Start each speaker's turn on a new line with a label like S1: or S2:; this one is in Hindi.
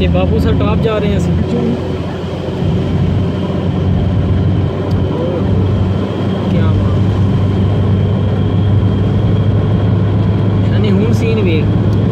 S1: ते बाबू सर टॉप जा रहे हैं ਅਸੀਂ क्या बात यानी हुन सीन वेख